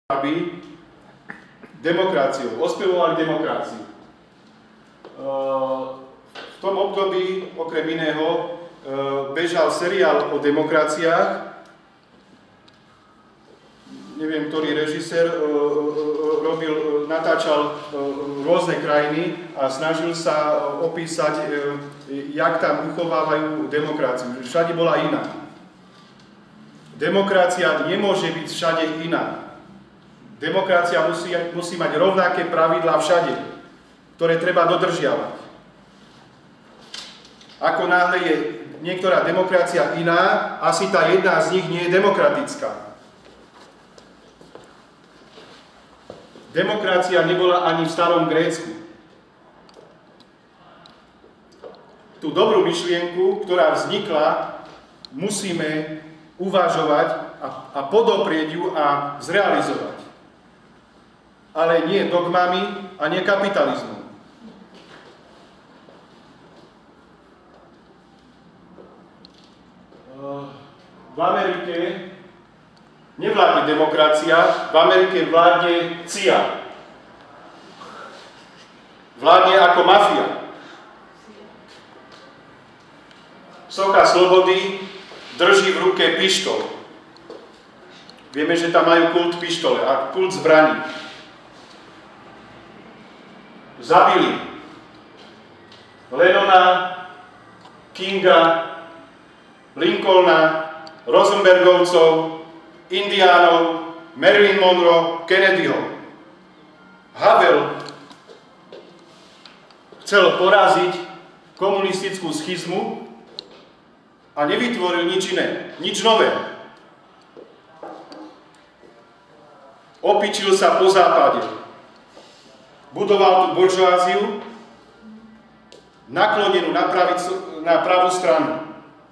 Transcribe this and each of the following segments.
aby demokraciou, ospevovali demokraciu. V tom období, okrem iného, bežal seriál o demokraciách. Neviem, ktorý režisér natáčal rôzne krajiny a snažil sa opísať, jak tam uchovávajú demokraciu. Všade bola iná. Demokracia nemôže byť všade iná. Demokracia musí mať rovnaké pravidlá všade, ktoré treba dodržiavať. Ako náhle je niektorá demokracia iná, asi tá jedna z nich nie je demokratická. Demokracia nebola ani v starom Grécku. Tú dobrú myšlienku, ktorá vznikla, musíme uvažovať a podoprieť ju a zrealizovať. Ale nie dogmami a nie kapitalizmom. V Amerike nevládne demokracia, v Amerike vládne CIA. Vládne ako mafia. Socha slobody drží v ruke pištol. Vieme, že tam majú kult pištole a kult zbraní. Zabili Lennona, Kinga, Lincolna, Rosenbergovcov, Indiánov, Marilyn Monroe, Kennedyho. Havel chcel poraziť komunistickú schizmu a nevytvoril nič iné, nič nové. Opičil sa po západe. Budoval tú buržoáziu, naklonenú na pravú stranu.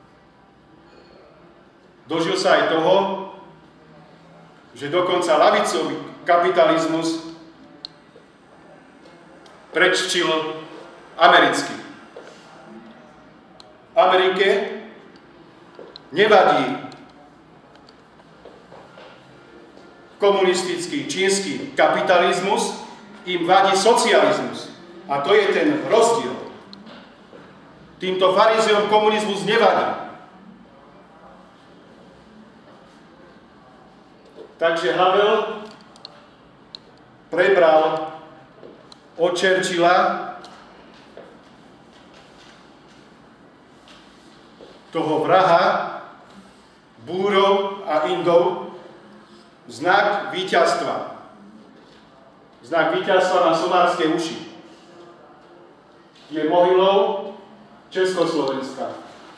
Dožil sa aj toho, že dokonca ľavicový kapitalizmus predčil americký. Amerike nevadí komunistický čínsky kapitalizmus, im vadí socializmus. A to je ten rozdiel. Týmto farizeom komunizmus nevadí. Takže Havel prebral od Churchilla toho vraha Búrov a Indov znak víťazstva. Znak víťazstva na somárske uši. Je mohylou Československa.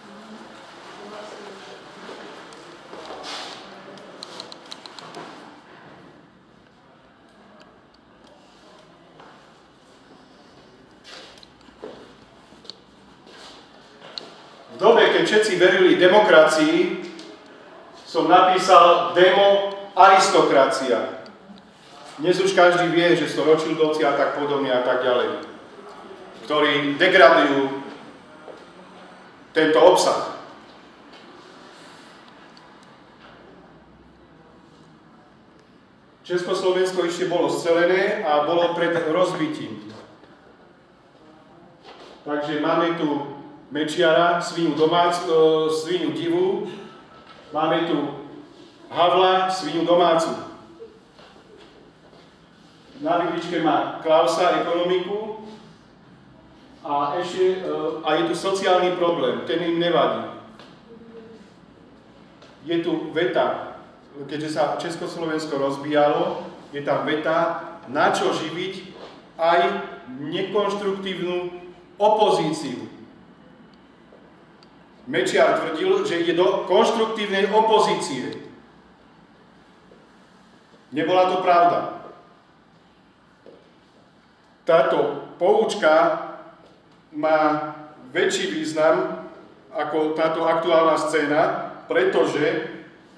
V dobe, keď všetci verili demokracii, som napísal demo aristokracia. Dnes už každý vie, že sú Rothschildovci a tak podobne a tak ďalej, ktorí degradujú tento obsah. Československo ešte bolo scelené a bolo pred rozbitím. Takže máme tu Mečiara, svinu divú, máme tu Havla, svinu domácu. Na vidličke má Klausa, ekonomiku a ešte je tu sociálny problém, ten im nevadí. Je tu veta, keďže sa Československo rozbíjalo, je tam veta, na čo živiť aj nekonštruktívnu opozíciu. Mečiar tvrdil, že ide do konštruktívnej opozície. Nebola to pravda. Táto poučka má väčší význam ako táto aktuálna scéna, pretože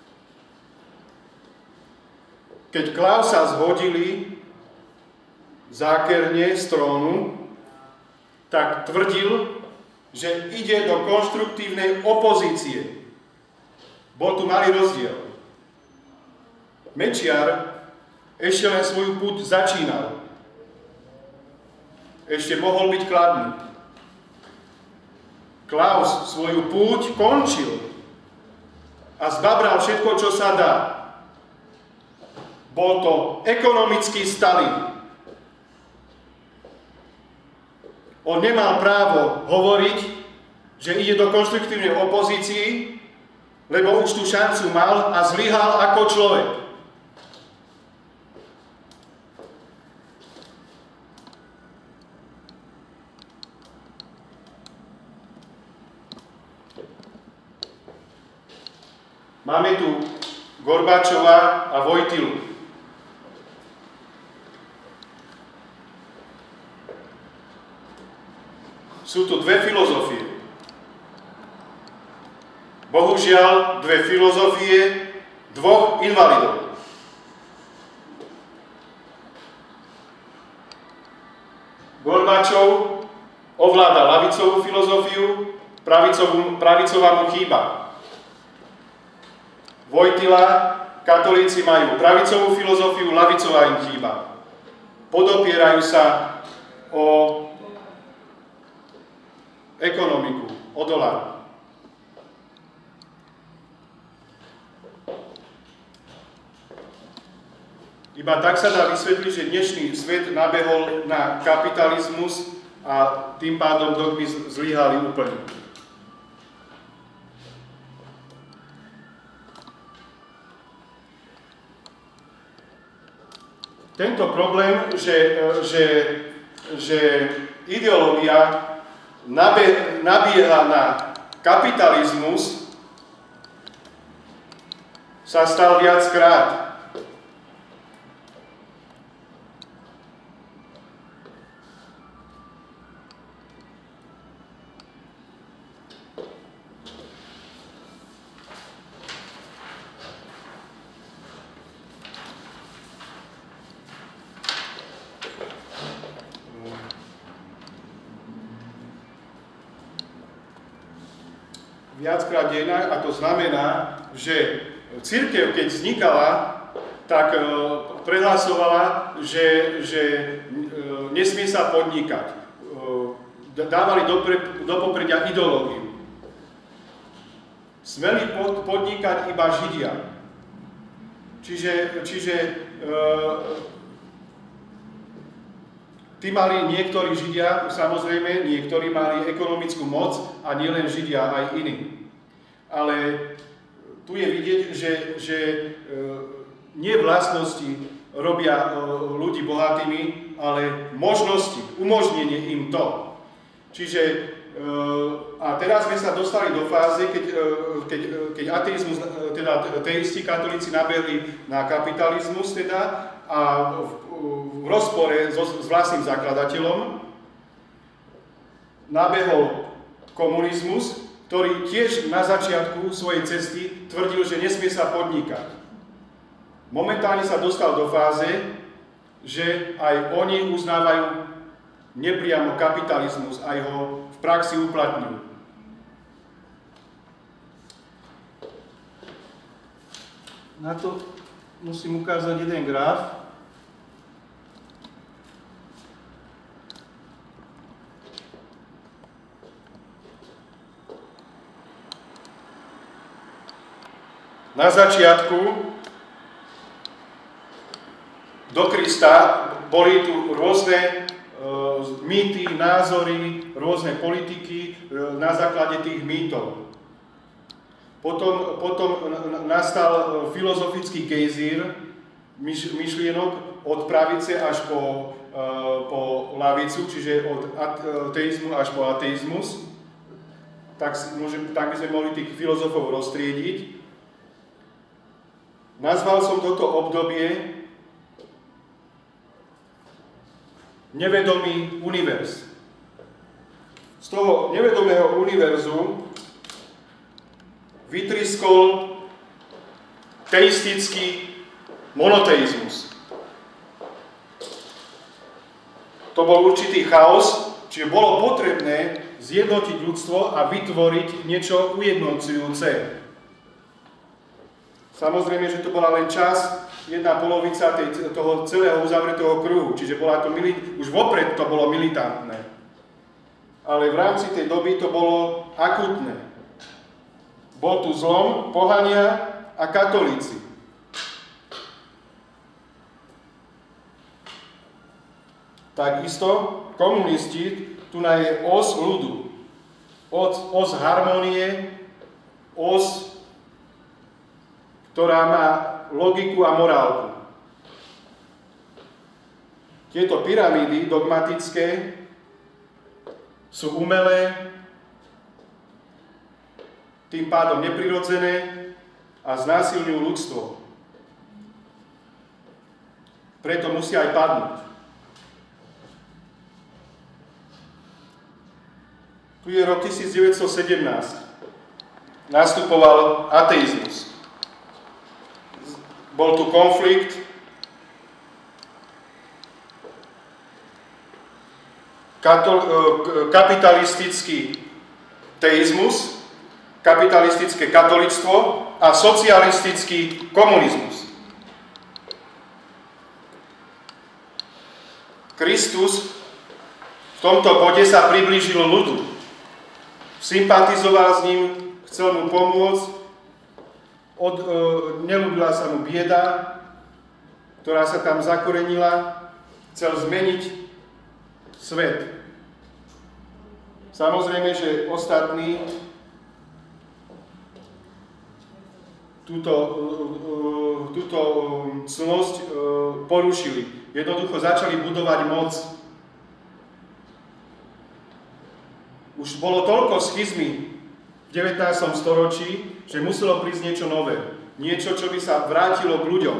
keď Klausa zhodili zákerne z trónu, tak tvrdil, že ide do konštruktívnej opozície. Bol tu malý rozdiel. Mečiar ešte len svoju púť začínal. Ešte mohol byť kladný. Klaus svoju púť končil a zbabral všetko, čo sa dá. Bol to ekonomický Stalin. On nemal právo hovoriť, že ide do konštruktívnej opozícii, lebo už tú šancu mal a zlyhal ako človek. Máme tu Gorbačova a Vojtilu. Sú tu dve filozofie. Bohužiaľ, dve filozofie dvoch invalidov. Gorbačov ovláda ľavicovú filozofiu, pravicová mu chýba. Vojtila, katolíci majú pravicovú filozofiu, ľavicová im chýba. Podopierajú sa o ekonomiku, o dolár. Iba tak sa dá vysvetliť, že dnešný svet nabehol na kapitalizmus a tým pádom dogmy zlyhali úplne. Tento problém, že ideológia nabieha na kapitalizmus, sa stal viackrát. Viackrát dejinách, a to znamená, že cirkev, keď vznikala, tak prehlasovala, že nesmie sa podnikať. Dávali do popredia ideológiu. Smeli podnikať iba Židia. Čiže tí mali niektorí Židia, samozrejme, niektorí mali ekonomickú moc a nielen Židia, aj iní. Ale tu je vidieť, že nie vlastnosti robia ľudí bohatými, ale možnosti, umožnenie im to. Čiže a teraz sme sa dostali do fázy, keď ateizmus, teda teisti, katolíci nabehli na kapitalizmus teda, a v rozpore s vlastným zakladateľom nabehol komunizmus, ktorý tiež na začiatku svojej cesty tvrdil, že nesmie sa podnikať. Momentálne sa dostal do fáze, že aj oni uznávajú nepriamo kapitalizmus, aj ho v praxi uplatňujú. Na to musím ukázať jeden graf. Na začiatku do Krista boli tu rôzne mýty, názory, rôzne politiky na základe tých mýtov. Potom nastal filozofický gejzír myšlienok od pravice až po lavicu, čiže od ateizmu až po ateizmus. Tak by sme mohli tých filozofov roztriediť. Nazval som toto obdobie nevedomý univerz. Z toho nevedomého univerzu vytriskol teistický monoteizmus. To bol určitý chaos, čiže bolo potrebné zjednotiť ľudstvo a vytvoriť niečo ujednocujúce. Samozrejme, že to bola len časť jedna polovica toho celého uzavretého kruhu, čiže bola to už vopred to bolo militantné. Ale v rámci tej doby to bolo akutné. Bol tu zlom, pohania a katolíci. Takisto komunisti, tu je os ľudu, os harmonie, os, ktorá má logiku a morálku. Tieto pyramídy dogmatické sú umelé, tým pádom neprirodzené a znásilňujú ľudstvo. Preto musia aj padnúť. Tu je rok 1917. Nastupoval ateizmus. Bol tu konflikt kapitalistický teizmus, kapitalistické katolíctvo a socialistický komunizmus. Kristus v tomto bode sa priblížil ľudu. Sympatizoval s ním, chcel mu pomôcť, neľúbila sa mu bieda, ktorá sa tam zakorenila, chcel zmeniť svet. Samozrejme, že ostatní túto cnosť porušili. Jednoducho začali budovať moc. Už bolo toľko schizmy v 19. storočí, že muselo prísť niečo nové. Niečo, čo by sa vrátilo k ľuďom.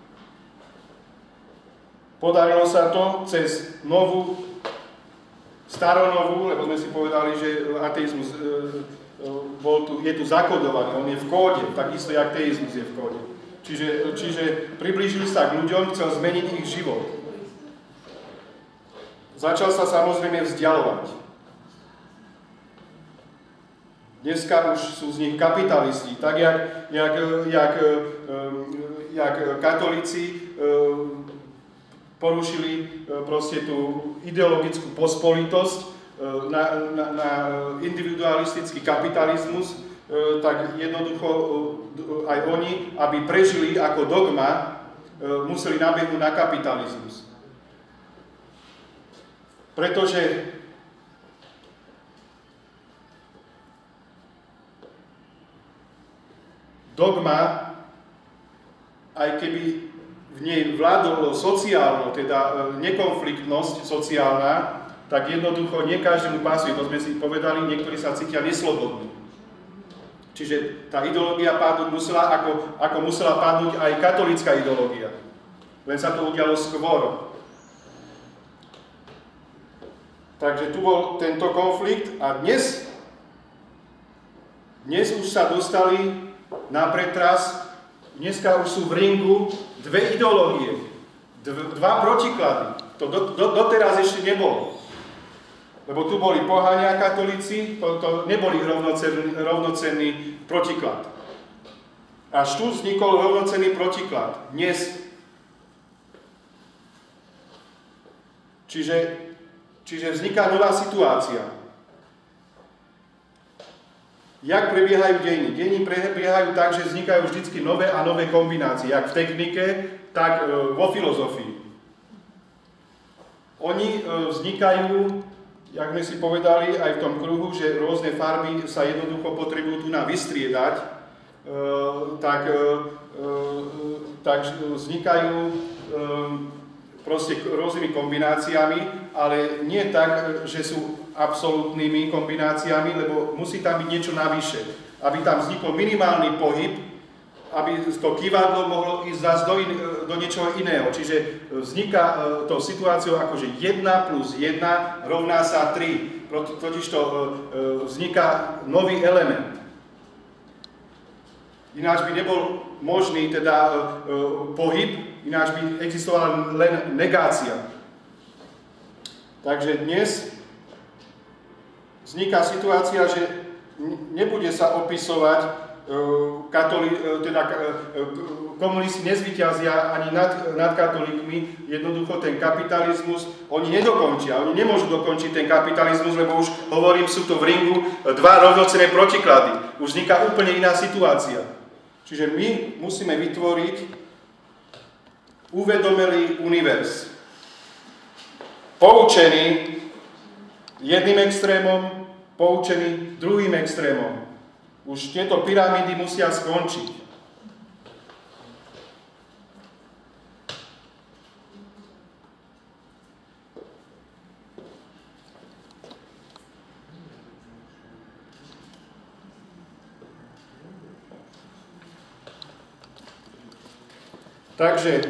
Podarilo sa to cez novú, staronovú, lebo sme si povedali, že ateizmus je tu zakodovaný, on je v kóde, takisto jak teizmus je v kóde. Čiže priblížili sa k ľuďom, chcel zmeniť ich život. Začal sa samozrejme vzdialovať. Dneska už sú z nich kapitalisti, tak jak katolíci porušili proste tú ideologickú pospolitosť na individualistický kapitalizmus, tak jednoducho aj oni, aby prežili ako dogma, museli nabehnúť na kapitalizmus. Pretože dogma, aj keby v nej vládolo sociálno, teda nekonfliktnosť sociálna, tak jednoducho nie každému pasuje. To sme si povedali, niektorí sa cítia neslobodní. Čiže tá ideológia padnúť musela, ako musela padnúť aj katolícka ideológia. Len sa to udialo skôr. Takže tu bol tento konflikt a dnes už sa dostali na pretras, dneska už sú v ringu dve ideológie, dva protiklady. To doteraz ešte nebolo. Lebo tu boli pohania katolíci, to neboli rovnocenný protiklad. Až tu vznikol rovnocenný protiklad. Dnes. Čiže vzniká nová situácia. Jak prebiehajú dejiny? Dejiny prebiehajú tak, že vznikajú vždy nové a nové kombinácie, jak v technike, tak vo filozofii. Oni vznikajú, jak sme si povedali aj v tom kruhu, že rôzne farby sa jednoducho potrebujú tu na vystriedať, tak vznikajú proste rôznymi kombináciami, ale nie tak, že sú absolútnymi kombináciami, lebo musí tam byť niečo navyše. Aby tam vznikol minimálny pohyb, aby to kývadlo mohlo ísť zase do niečoho iného. Čiže vzniká to situáciou ako, že 1 + 1 rovná sa 3. Totiž to vzniká nový element. Ináč by nebol možný teda pohyb, ináč by existovala len negácia. Takže dnes vzniká situácia, že nebude sa opisovať komunisti nezvíťazia ani nad katolíkmi, jednoducho ten kapitalizmus oni nedokončia, oni nemôžu dokončiť ten kapitalizmus, lebo už hovorím, sú tu v ringu dva rovnocenné protiklady. Už vzniká úplne iná situácia. Čiže my musíme vytvoriť uvedomelý univerz. Poučený jedným extrémom, poučený druhým extrémom. Už tieto pyramídy musia skončiť. Takže,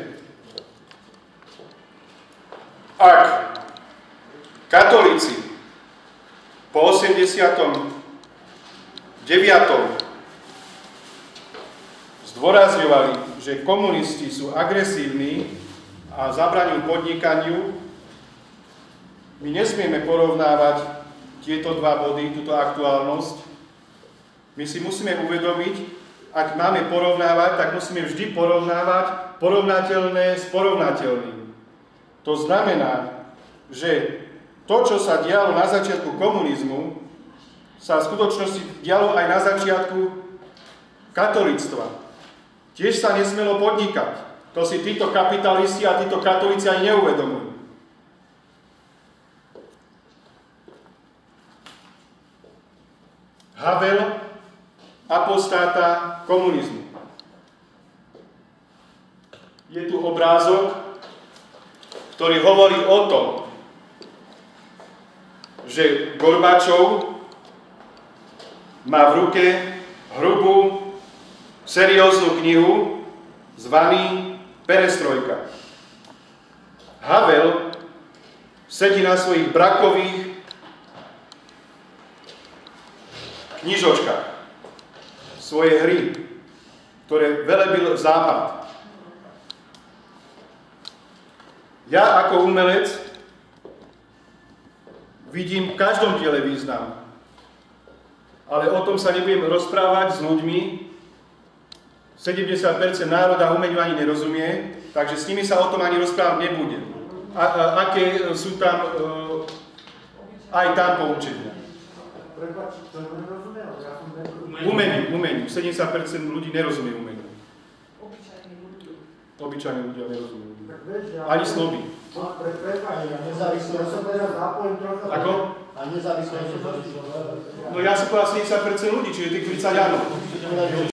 ak katolíci po 89. zdôrazňovali, že komunisti sú agresívni a zabraňujú podnikaniu, my nesmieme porovnávať tieto dva body, túto aktuálnosť. My si musíme uvedomiť, ak máme porovnávať, tak musíme vždy porovnávať porovnateľné s porovnateľným. To znamená, že to, čo sa dialo na začiatku komunizmu, sa v skutočnosti dialo aj na začiatku katolíctva. Tiež sa nesmelo podnikať. To si títo kapitalisti a títo katolíci ani neuvedomujú. Havel, apostáta komunizmu. Je tu obrázok, ktorý hovorí o tom, že Gorbačov má v ruke hrubú, serióznu knihu zvaný Perestrojka. Havel sedí na svojich brakových knižočkách, svoje hry, ktoré velebil Západ. Ja ako umelec vidím v každom diele význam, ale o tom sa nebudem rozprávať s ľuďmi. 70% národa umeniu ani nerozumie, takže s nimi sa o tom ani rozprávať nebudem. Aké sú tam aj tam poučenia. Umeniu. 70% ľudí nerozumie umeniu. Obyčajní ľudia nerozumie. Ani snoby. Ako? No ja si povedal 70% ľudí, čiže tých 30 áno.